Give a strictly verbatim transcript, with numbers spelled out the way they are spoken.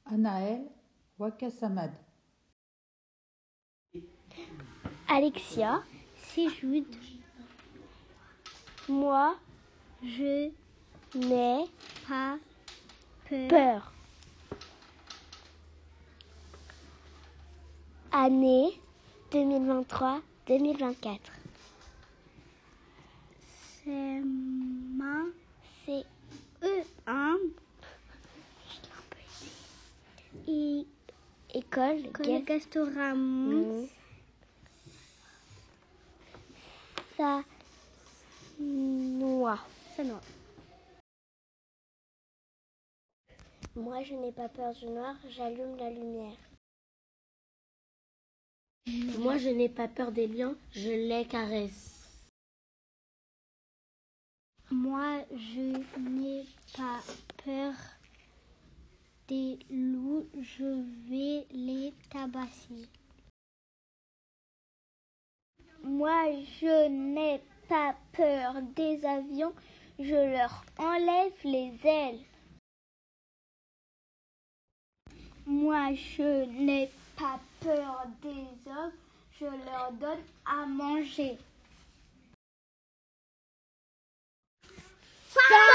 Anaël Wakasamad. Alexia Séjoud. Moi, je n'ai pas peur. peur. Année deux mille vingt-trois deux mille vingt-quatre. C'est ma... C'est E un. I... École. École Gastorama. Mmh. Ça... Noix. Ça noix. Moi, je n'ai pas peur du noir, j'allume la lumière. Moi, je n'ai pas peur des lions, je les caresse. Moi, je n'ai pas peur des loups, je vais les tabasser. Moi, je n'ai pas peur des avions, je leur enlève les ailes. Moi, je n'ai pas peur des hommes, je leur donne à manger.